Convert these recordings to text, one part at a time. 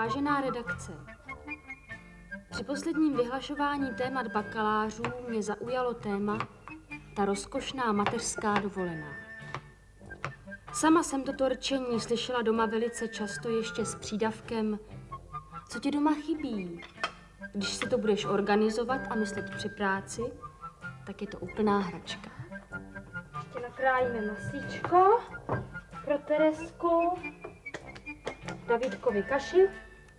Vážená redakce, při posledním vyhlašování témat bakalářů mě zaujalo téma ta rozkošná mateřská dovolená. Sama jsem toto rčení slyšela doma velice často ještě s přídavkem, co ti doma chybí. Když si to budeš organizovat a myslet při práci, tak je to úplná hračka. Ještě nakrájíme masíčko pro Teresku, Davidkovi kaši.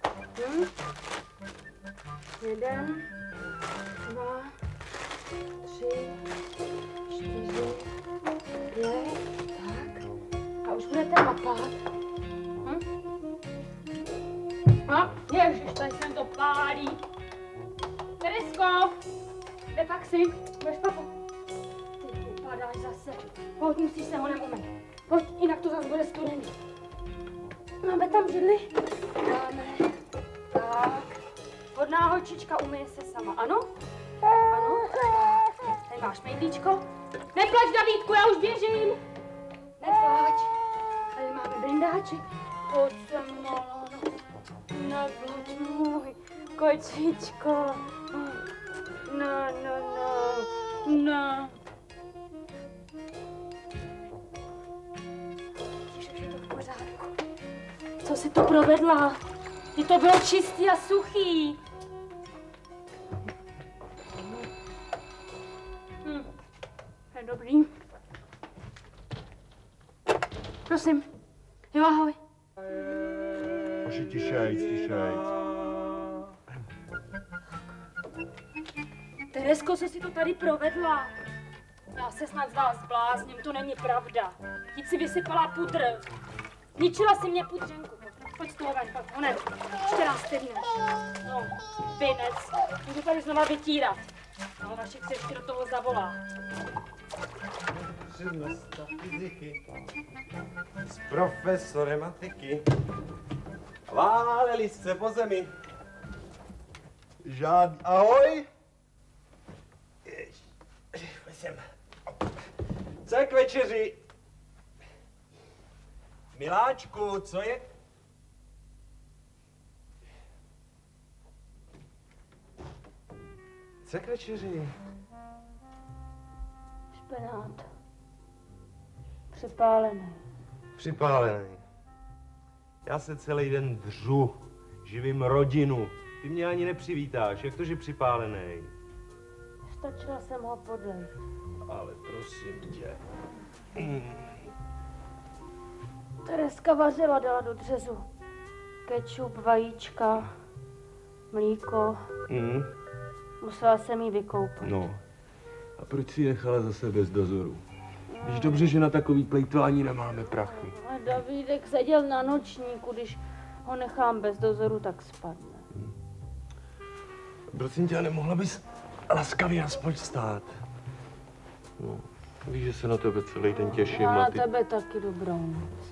1, 2, 3, 4, 5, tak. A už budete mapat. No, ježiš, tady jsem to pálí. Teresko, kde pak si? Budeš papat? Ty upadáš zase. Pojď, musíš se honem umýt. Pojď, jinak to zase bude studený. Máme tam židli? Máme. Tak. Hodná holčička umyje se sama, ano? Ano? Tady máš mejdlíčko. Neplač, Davídku, já už běžím. Neplač. Tady máme brindáček. Pojď sem, malá. Neplač, můj kočičko. No. Je to v pořádku. Co jsi to provedla? Ty to bylo čistý a suchý. Je dobrý. Prosím. Jo, ahoj. Oši, tišejc. Teresko, co jsi to tady provedla? Já se snad z vás zblázním, to není pravda. Teď si vysypala pudr. Zničila si mě pudřenku. Pojď z toho ven, pak honem. Ještě nás ty vyneš. No, vynec. Můžu tady znova vytírat. No, Vašek se ještě do toho zavolá. Přednosta fyziky s profesorem matiky váleli se po zemi. Ahoj! Pojď sem. Co je k večeři? Miláčku, co je? Co je k večeři? Špenát. Připálený. Připálený. Já se celý den dřu, živím rodinu. Ty mě ani nepřivítáš, jak to, že připálený? Stačila jsem ho podlejt. Ale prosím tě. Tereska vařila, dala do dřezu. Kečup, vajíčka, mlíko. Musela jsem jí vykoupat. No. A proč si ji nechala zase bez dozoru? Víš dobře, že na takový plejtvání nemáme prachy. A Davídek seděl na nočníku, když ho nechám bez dozoru, tak spadne. Prosím tě, nemohla bys laskavě aspoň stát? No, víš, že se na tebe celý den těším. Já na tebe taky dobrou noc.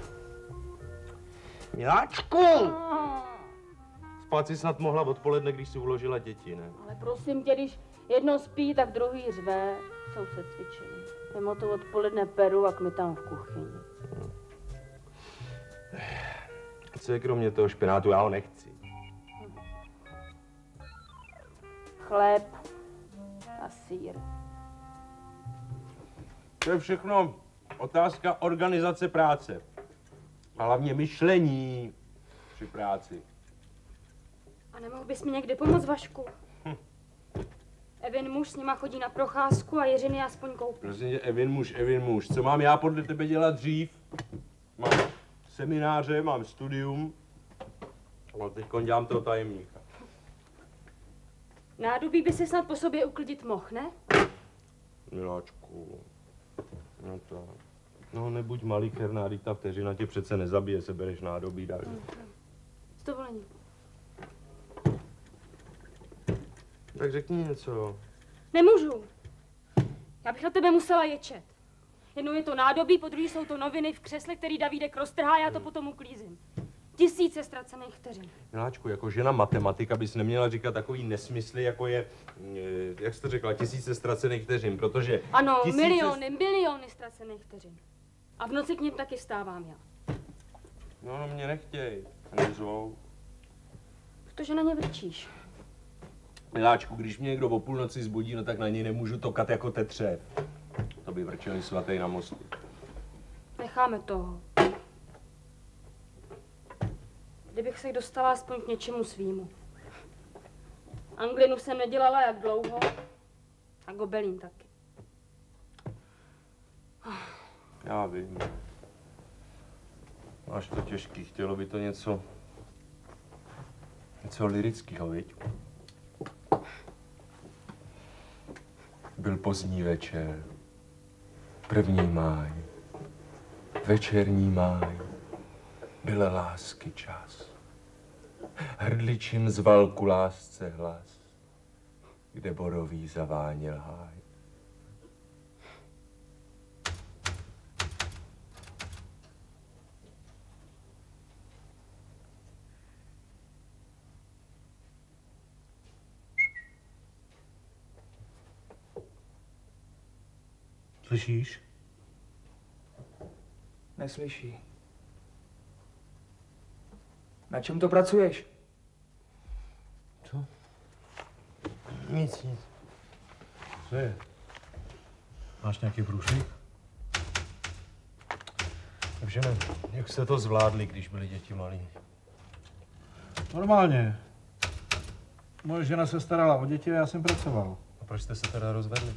Miláčku! Spát si snad mohla odpoledne, když si uložila děti, ne? Ale prosím tě, když jedno spí, tak druhý řve. Jsou se cvičení. Mimo to odpoledne peru a kmitám v kuchyni. Co je kromě toho špenátu? Já ho nechci. Chléb a sýr. To je všechno otázka organizace práce. A hlavně myšlení při práci. A nemohl bys mi někdy pomoct, Vašku? Evin muž s nima chodí na procházku a Jiřiny aspoň koupí. Prosím tě, Evin muž. Co mám já podle tebe dělat dřív? Mám semináře, mám studium. Ale teď dělám toho tajemníka. Nádobí by se snad po sobě uklidit mohl, ne? Miláčku, no to... No nebuď malicherná, teď ta vteřina tě přece nezabije, sebereš nádobí dál. S dovolením. Tak řekni něco. Nemůžu. Já bych na tebe musela ječet. Jednou je to nádobí, po druhý jsou to noviny v křesle, který Davídek roztrhá, já to potom uklízím. 1000 ztracených vteřin. Miláčku, jako žena matematika bys neměla říkat takový nesmysly, jako je, jak jsi to řekla, 1000 ztracených vteřin, protože... Ano, miliony ztracených vteřin. A v noci k nim taky vstávám já. No, mě nechtěj, nezvou. Protože na ně vrčíš. Miláčku, když mě někdo o půlnoci zbudí, no tak na něj nemůžu tokat jako tetřev. To by vrčeli svatý na mostu. Necháme toho. Kdybych se dostala aspoň k něčemu svýmu. Anglinu jsem nedělala jak dlouho, a gobelín taky. Já vím. Máš to těžký, chtělo by to něco lyrického, viď? Byl pozdní večer, 1. máj, večerní máj, byl lásky čas. Hrdličím zval ku lásce hlas, kde borový zaváněl háj. Slyšíš? Neslyší. Na čem to pracuješ? Co? Nic. Co je? Máš nějaký průšvih? Takže ne, jak jste to zvládli, když byli děti malí? Normálně. Moje žena se starala o děti a já jsem pracoval. A proč jste se teda rozvedli?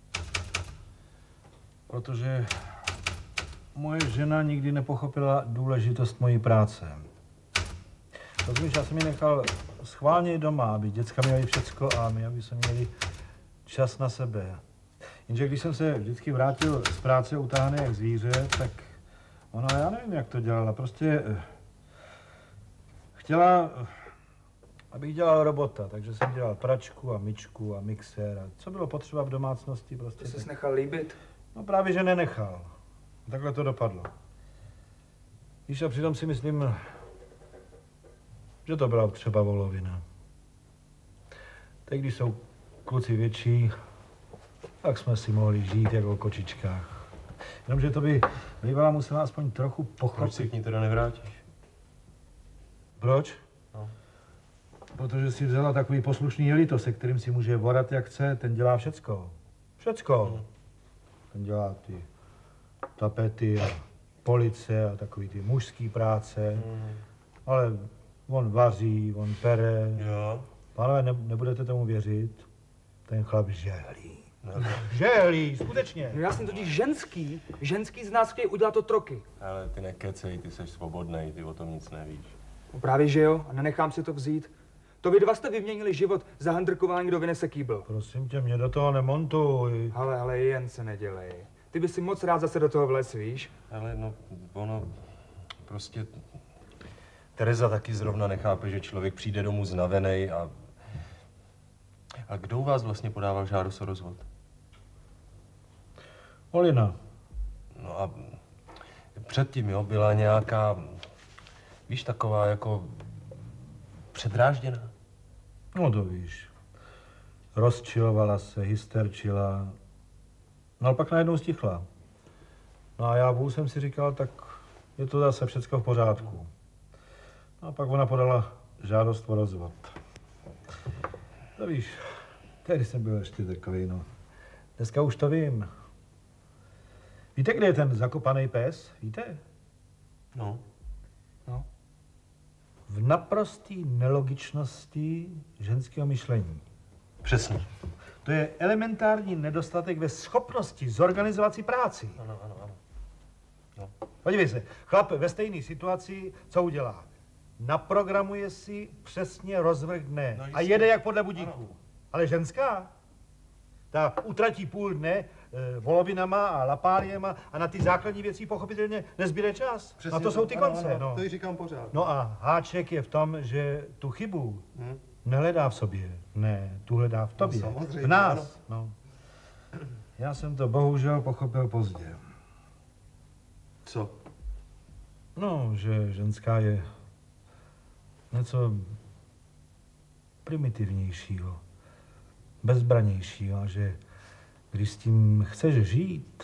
Protože moje žena nikdy nepochopila důležitost mojí práce. Rozumíš, já jsem ji nechal schválně doma, aby děcka měli všecko a my, aby se měli čas na sebe. Jenže když jsem se vždycky vrátil z práce utáhaný jak zvíře, tak ona, já nevím, jak to dělala, prostě chtěla, abych dělal robota, takže jsem dělal pračku a myčku a mixér a co bylo potřeba v domácnosti prostě. To jsi nechal líbit? No právě, že nenechal. Takhle to dopadlo. Víš, a přitom si myslím, že to byla třeba volovina. Teď, když jsou kluci větší, tak jsme si mohli žít jako o kočičkách. Jenomže to by bývala musela aspoň trochu pochopit. Proč si k ní teda nevrátíš? Proč? No. Protože si vzala takový poslušný jelito, se kterým si může vorat jak chce, ten dělá všecko. Všecko. Ten dělá ty tapety a police a takový ty mužský práce. Ale on vaří, on pere. Jo. Pánové, nebudete tomu věřit? Ten chlap žehlí. Žehlí, skutečně. No já jsem totiž ženský z nás chtějí udělat to troky. Ale ty nekecej, ty jsi svobodnej, ty o tom nic nevíš. No právě že jo, a nenechám si to vzít. To vy dva jste vyměnili život za handrkování, kdo vynese kýbl. Prosím tě, mě do toho nemontuj. Ale jen se nedělej. Ty bys si moc rád zase do toho vles, víš? Ale no, ono prostě... Tereza taky zrovna nechápe, že člověk přijde domů znavenej a... A kdo u vás vlastně podával žádost o rozvod? Olina. No a předtím, jo, byla nějaká, víš, taková jako předrážděná. No to víš. Rozčilovala se, hysterčila. No ale pak najednou stichla. No a já jsem si říkal, tak je to zase všecko v pořádku. No a pak ona podala žádost o rozvod. No víš, tehdy jsem byl ještě takový, no. Dneska už to vím. Víte, kde je ten zakopaný pes? Víte? No. V naprosté nelogičnosti ženského myšlení. Přesně. To je elementární nedostatek ve schopnosti zorganizovat si práci. Ano. No. Podívej se, chlap ve stejné situaci, co udělá? Naprogramuje si přesně rozvrh dne a jede jak podle budíků. Ale ženská? Ta utratí půl dne volovinama a lapáriema a na ty základní věci pochopitelně nezbyde čas. Přesně a to jsou ty konce. Ano, no. to ji říkám pořád. No a háček je v tom, že tu chybu nehledá v sobě. Ne, tu hledá v tobě. No, samozřejmě, v nás. No. Já jsem to bohužel pochopil pozdě. Co? No, že ženská je něco primitivnějšího, bezbranějšího a že když s tím chceš žít,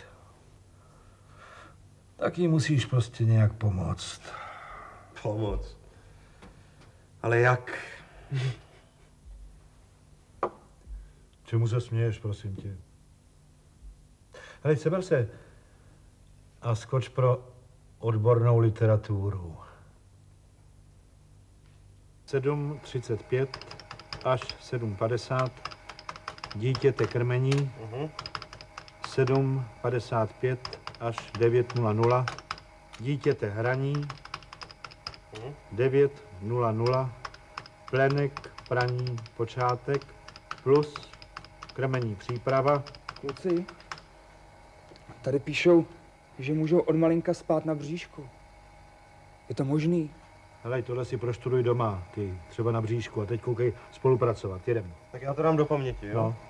tak jí musíš prostě nějak pomoct. Pomoc. Ale jak? Čemu se směješ, prosím tě? Hele, seber se a skoč pro odbornou literaturu. 7:35 až 7:50 dítěte krmení. 7:55 až 9:00 dítěte hraní. 9:00 plenek, praní, počátek plus krmení příprava. Kluci, tady píšou, že můžou od malinka spát na bříšku. Je to možný? Hele, tohle si proštuduj doma, ty, třeba na bříšku, a teď koukej spolupracovat, jedem. Tak já to dám do paměti, jo? No.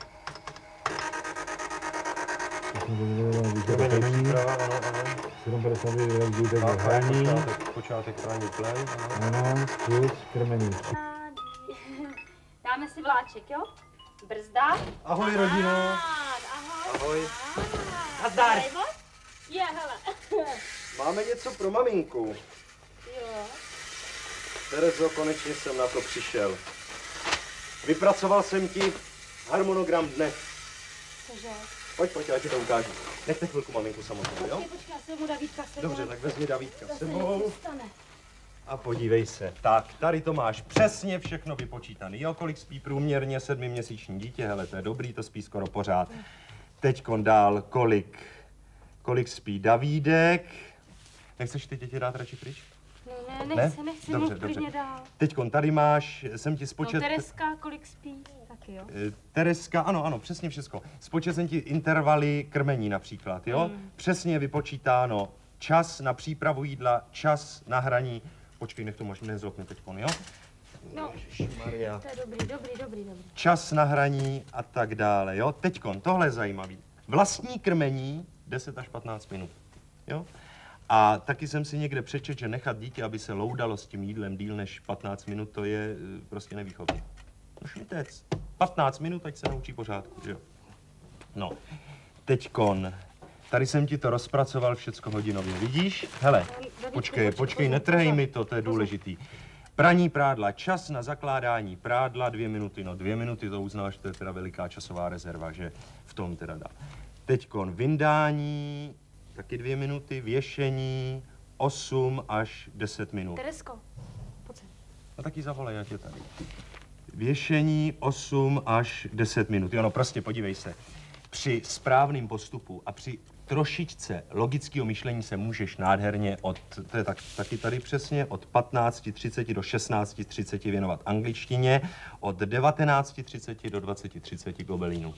Krmení příprava, ano. 7:52 dítěte hraní. Počátek prání plen, Ano, plus krmení. Dáme si vláček, jo? Brzda. Ahoj, rodino. Ahoj. Ahoj. Nazdar. Je, hele. Máme něco pro maminku. Jo. Terezo, konečně jsem na to přišel. Vypracoval jsem ti harmonogram dne. Cože? Pojď, já ti to ukážu. Nechte chvilku maminku samotnou, jo? Počkej, já si mu Davídka sebou. Dobře, tak vezmi Davídka To s se sebou. nestane. A podívej se. Tak, tady to máš přesně všechno vypočítaný. Jo, kolik spí průměrně 7měsíční dítě, hele, to je dobrý, to spí skoro pořád. Teďkon dál, kolik spí Davídek. Nechceš ty děti dát radši pryč? Ne, nechci, Dobře, mluv klidně dál. Teďkon tady máš, jsem ti spočet... No, Tereska, kolik spí? Taky, jo? Tereska, ano, přesně všechno. Spočet jsem ti intervaly krmení například, jo? Přesně je vypočítáno čas na přípravu jídla, čas na hraní. Počkej, nech to možná nezlokne teďkon, jo? No, Ježišmarja. to je dobrý. Čas na hraní a tak dále, jo? Teďkon, tohle je zajímavý. Vlastní krmení 10 až 15 minut, jo? A taky jsem si někde přečetl, že nechat dítě, aby se loudalo s tím jídlem díl než 15 minut, to je prostě nevýchovné. No šmitec. 15 minut, ať se naučí pořádku, že jo? No, teďkon. Tady jsem ti to rozpracoval všecko hodinově, vidíš? Hele, počkej, netrhej mi to je důležitý. Praní prádla, čas na zakládání prádla 2 minuty. No 2 minuty, to uznáš, to je teda veliká časová rezerva, že v tom teda dá. Teďkon vyndání, taky 2 minuty, věšení 8 až 10 minut. Teresko, pojď sem. No taky zavolej, já tě tady. Věšení 8 až 10 minut. Jo, no prostě podívej se. Při správném postupu a při trošičce logického myšlení se můžeš nádherně to je taky tady přesně, od 15:30 do 16:30 věnovat angličtině, od 19:30 do 20:30 gobelínu.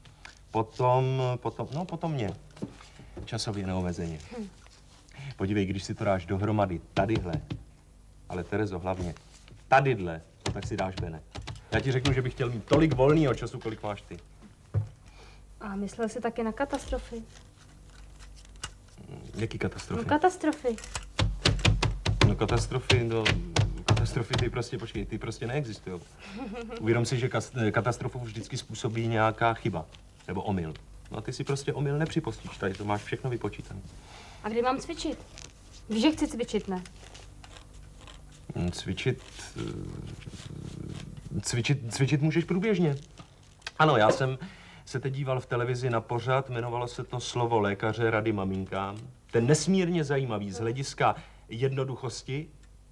Potom mě. Časově neomezeně. Podívej, když si to dáš dohromady tadyhle, ale Terezo hlavně tadyhle, tak si dáš Bene. Já ti řeknu, že bych chtěl mít tolik volného času, kolik máš ty. A myslel jsi taky na katastrofy? Jaký katastrofy? No katastrofy. No katastrofy ty prostě neexistují. Uvědom si, že katastrofu vždycky způsobí nějaká chyba, nebo omyl. No a ty si prostě omyl nepřipostíš, tady to máš všechno vypočítané. A kdy mám cvičit? Víš, že chci cvičit, ne? Cvičit můžeš průběžně. Ano, já jsem se teď díval v televizi na pořad, jmenovalo se to Slovo lékaře rady maminkám. Ten nesmírně zajímavý z hlediska jednoduchosti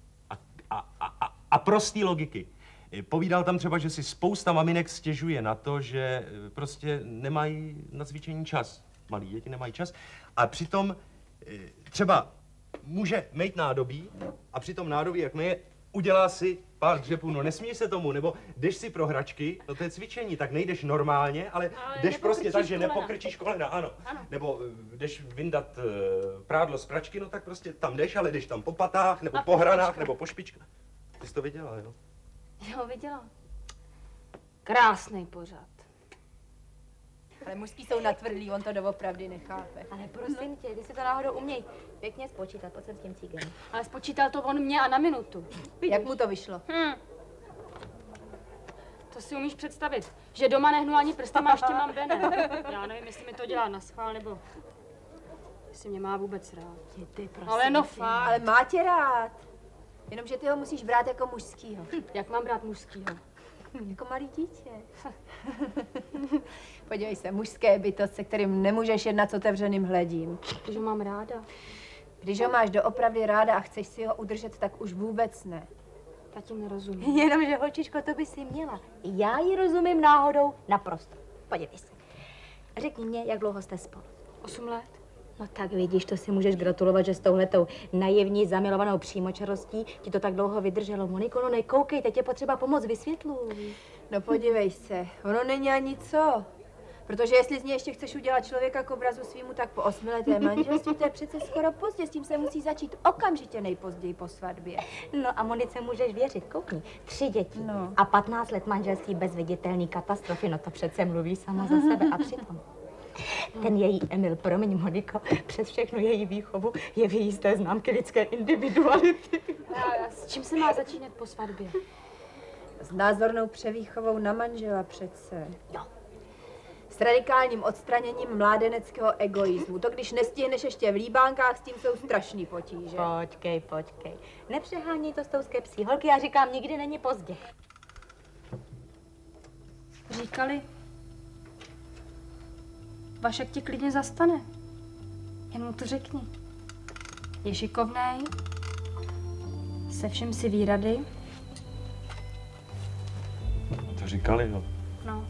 a prostý logiky. Povídal tam třeba, že si spousta maminek stěžuje na to, že prostě nemají na cvičení čas. Malí děti nemají čas. A přitom třeba může mít nádobí a při tom nádobí, jak myje, udělá si pár dřepů, no nesmíš se tomu, nebo jdeš si pro hračky, no to je cvičení, tak nejdeš normálně, ale jdeš prostě tak, že nepokrčíš kolena, ano. Nebo jdeš vyndat prádlo z pračky, no tak prostě tam jdeš, ale jdeš tam po patách, nebo po hranách, nebo po špičkách. Ty jsi to viděla, jo? Jo, viděla. Krásný pořad. Ale mužský jsou natvrdlí, on to doopravdy nechápe. Ale prosím tě, když si to náhodou uměj pěkně spočítat, pojď sem s tím cíkem. Ale spočítal to on mě a na minutu. Jak mu to vyšlo? To si umíš představit, že doma nehnu ani prstem a ještě mám Bene. Já nevím, jestli mi to dělá naschvál, nebo jestli mě má vůbec rád. Ty, prosím Ale no tě. fakt. Ale má tě rád. Jenomže ty ho musíš brát jako mužskýho. Jak mám brát mužskýho? Jako malý dítě. Podívej se, mužské bytost, se kterým nemůžeš jednat s otevřeným hledím. Když ho mám ráda. Když ho máš doopravdy ráda a chceš si ho udržet, tak už vůbec ne. Tati nerozumím. Jenomže, holčičko, to by si měla. Já ji rozumím náhodou naprosto. Podívej se. Řekni mě, jak dlouho jste spolu? 8 let. No tak vidíš, to si můžeš gratulovat, že s touhletou naivní, zamilovanou přímočarostí ti to tak dlouho vydrželo. Moniko, no nekoukej, teď je potřeba pomoct, vysvětluj. No podívej se, ono není ani co. Protože jestli z něj ještě chceš udělat člověka k obrazu svýmu, tak po 8leté manželství to je přece skoro pozdě. S tím se musí začít okamžitě nejpozději po svatbě. No a Monice můžeš věřit, koukni. 3 děti No. a 15 let manželství bez viditelný katastrofy, no to přece mluví sama za sebe. A přitom ten její Emil, promiň Moniko, přes všechnu její výchovu jeví jisté známky lidské individuality. A s čím se má začínat po svatbě? S názornou převýchovou na manžela přece. Jo. S radikálním odstraněním mládeneckého egoismu. To, když nestihneš ještě v líbánkách, s tím jsou strašný potíže. Počkej. Nepřeháněj to s tou skepsí. Holky, já říkám, nikdy není pozdě. Říkali, Vašek tě klidně zastane. Jen mu to řekni. Je šikovnej, se všem si ví rady. To říkali, jo. No.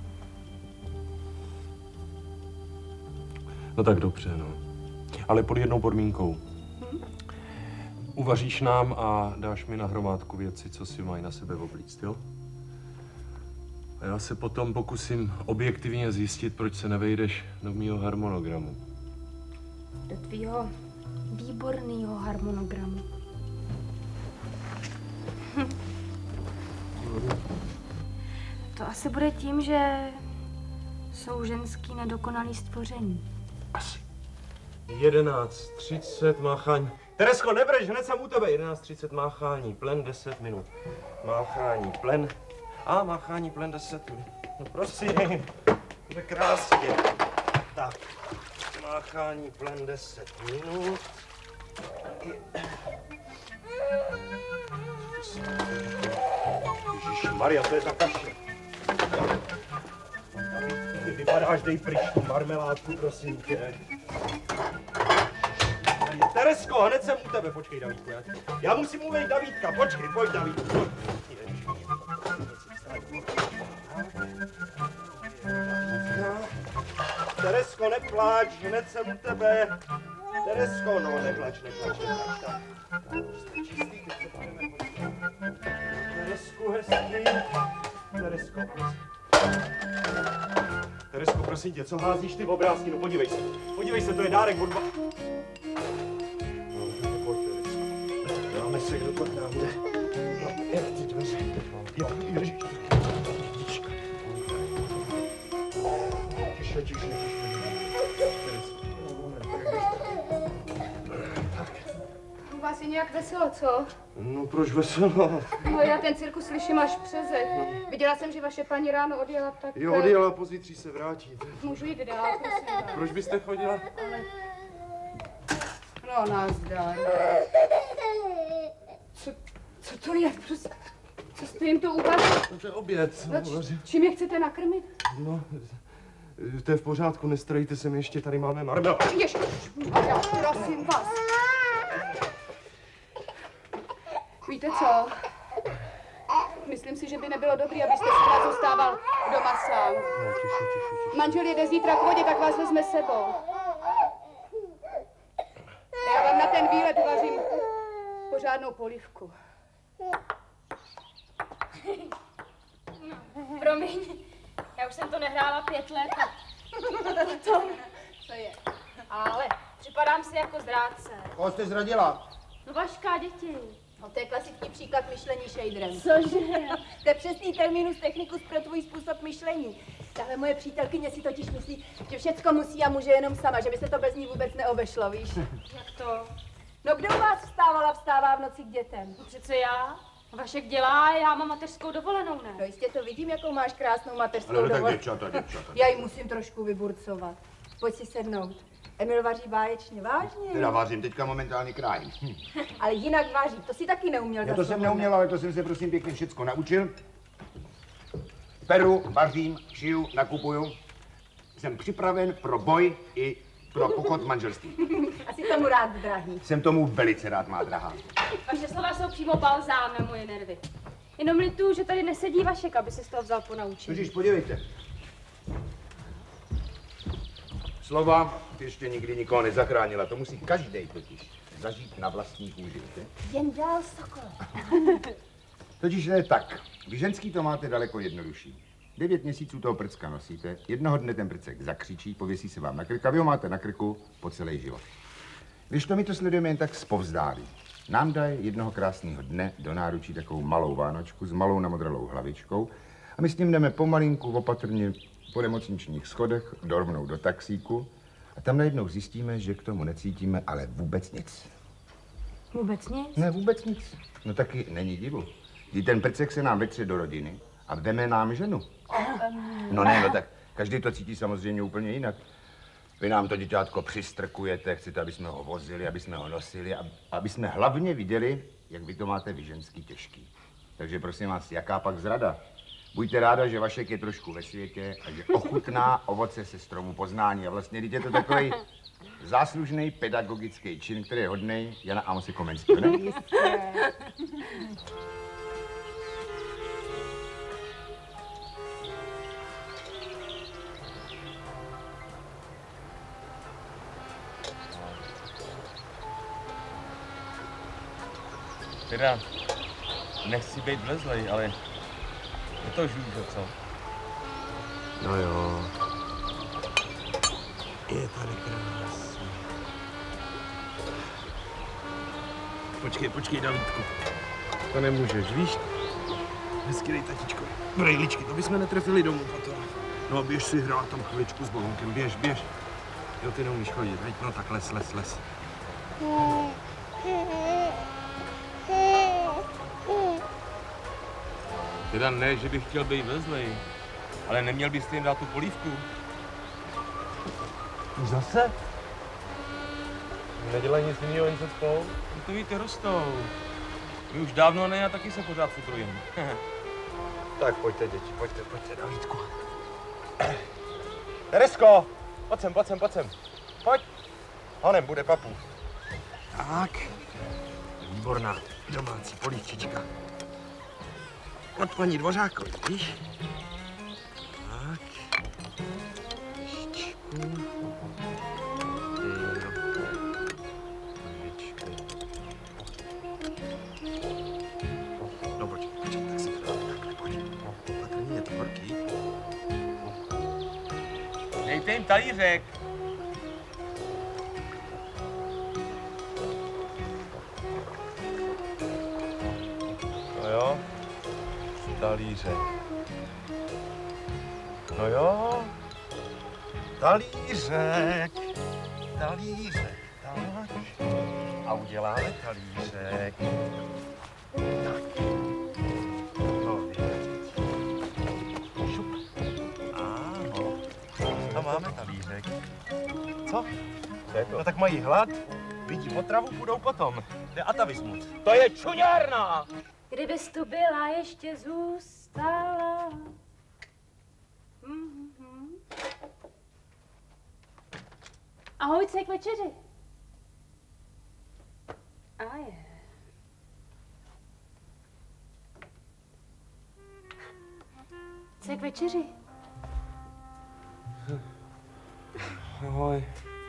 No tak dobře, no. Ale pod jednou podmínkou. Uvaříš nám a dáš mi na hromádku věci, co si mají na sebe oblíct, jo? A já se potom pokusím objektivně zjistit, proč se nevejdeš do mýho harmonogramu. Do tvýho výborného harmonogramu. To asi bude tím, že jsou ženský nedokonalý stvoření. Asi. 11:30 máchání. Teresko, nebreš, hned jsem u tebe. 11:30 máchání, plen 10 minut. Máchání, plen. A máchání, plen 10 minut. No prosím, to je krásně. Tak, máchání, plen 10 minut. Ježišmarja, to je za kaše. Ty vypadáš, dej pryč tu marmeládku, prosím tě. Teresko, hned jsem u tebe, počkej, Davídku. Já musím uvejít Davídka, počkej, pojď, Davídku, pojď. Teresko, nepláč, hned jsem u tebe. Teresko, no, neplač. Teresku, hezky. Teresko, prosím tě, co házíš ty obrázky? No podívej se, to je dárek od Pojď, Teresko. Dáme se, kdo to k nám jde. No, jak ty dveře. Jo, Ježiš. Tiše. U vás je nějak veselo, co? No, proč veselo? No, já ten cirkus slyším až přes zeď. Viděla jsem, že vaše paní ráno odjela, tak... Jo, odjela, pozítří se vrátí. Můžu jít dál, prosím vás. Proč byste chodila? No, nazdar. Co to je? Prostě, co jste jim to uvařil? To je oběd. No, čím je chcete nakrmit? No, to je v pořádku, nestrojte se mi, ještě tady máme marmel. Ježišmarja, prosím vás. Víte co? Myslím si, že by nebylo dobré, abyste si vás zůstával doma sám. No, tiše. Manžel jede zítra k vodě, tak vás vezme sebou. Já vám na ten výlet vařím pořádnou polívku. Promiň, já už jsem to nehrála 5 let. Co je? Ale připadám si jako zrádce. Koho jste zradila? No Vaška, děti. No, to je klasický příklad myšlení šejdrem. Cože? To je přesný terminus technicus pro tvůj způsob myšlení. Tahle moje přítelkyně si totiž myslí, že všecko musí a může jenom sama, že by se to bez ní vůbec neobešlo, víš? Jak to? No kdo u vás vstává v noci k dětem? No přece já. Vašek dělá a já mám mateřskou dovolenou, No ne? jistě to vidím, jakou máš krásnou mateřskou Ale tak dovolenou. děvčata. Já ji musím trošku vyburcovat. Pojď si sednout. Emil vaří báječně, vážně. Teda vařím, teďka momentálně krájím. Ale jinak vaří, to si taky neuměl. Já to jsem neuměl, ale to jsem se prosím pěkně všecko naučil. Peru, vařím, šiju, nakupuju. Jsem připraven pro boj i pro pochod manželství. Asi tomu rád, drahý. Jsem tomu velice rád, má drahá. Vaše slova jsou přímo balzám na moje nervy. Jenom lituju, že tady nesedí Vašek, aby se z toho vzal po naučení. Totiž podívejte. Slova ještě nikdy nikoho nezachránila. To musí každý totiž zažít na vlastní kůži. Jen dál, Sokol. Totiž je tak. Vy ženský to máte daleko jednodušší. 9 měsíců toho prcka nosíte, jednoho dne ten prcek zakřičí, pověsí se vám na krk a vy ho máte na krku po celý život. Když to my to sledujeme jen tak zpovzdálí. Nám dají jednoho krásného dne do náručí takovou malou vánočku s malou namodralou hlavičkou a my s tím jdeme pomalinku, opatrně po nemocničních schodech, rovnou do taxíku a tam najednou zjistíme, že k tomu necítíme ale vůbec nic. Vůbec nic? Ne, vůbec nic. No taky není divu. Kdy ten prcek se nám vetře do rodiny a veme nám ženu. No ne, no tak každý to cítí samozřejmě úplně jinak. Vy nám to děťátko přistrkujete, chcete, aby jsme ho vozili, aby jsme ho nosili, aby jsme hlavně viděli, jak vy to máte vy ženský těžký. Takže prosím vás, jaká pak zrada? Buďte ráda, že Vašek je trošku ve světě a že ochutná ovoce se stromu poznání. A vlastně je to takový záslužný pedagogický čin, který je hodnej Jana Amose Komenského, ne? Teda, nechci být vlezlej, ale je to žůže, co? No jo. Je tady krásně. Počkej, Davidku. To nemůžeš, víš? Hezky dej, tatičko. Brejličky, to bychom netrefili domů potom. No a běž si hrát tam chviličku s Bohunkem, běž. Jo, ty neumíš chodit, veď? No tak les. Teda ne, že bych chtěl být vezlej, ale neměl byste jim dát tu polívku. Zase? Nedělají nic jiného, jen se spou? No to víte, rostou. My už dávno ne a taky se pořád futrujeme. Tak pojďte, děti, pojďte, Davidku. Teresko, pojď sem. Pojď. Honem bude papu. Tak. Výborná domácí polívčička. Od paní Dvořákovi, víš? Tak. Trošičku. No počkej, tak se to takhle, pojď. Opatrně, je to horký. Dejte jim talířek. No jo. Talířek. No jo. Talířek, tak. A uděláme talířek. Tak. No, šup. Ano. A máme talířek. Co? Co je to? No tak mají hlad, vidí potravu, půjdou potom. To je atavismus. To je čuňárna! Kdybys tu byla, ještě zůstala. Ahoj, co je k večeři? A je. Co je k večeři? Ahoj.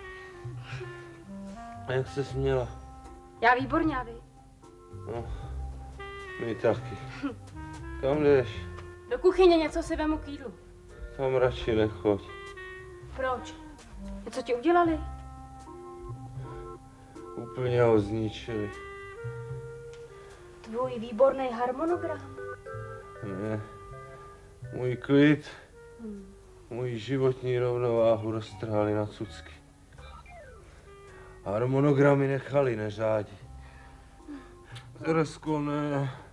A jak jsi směla? Já výborně, a vy? No, my taky. Kam jdeš? Do kuchyně něco si vemu k jídlu. Tam radši nechoď. Proč? Co ti udělali? Úplně ho zničili. Tvůj výborný harmonogram. Ne. Můj klid, můj životní rovnováhu roztrhali na cucky. Harmonogramy nechali neřádí. Teresko, ne.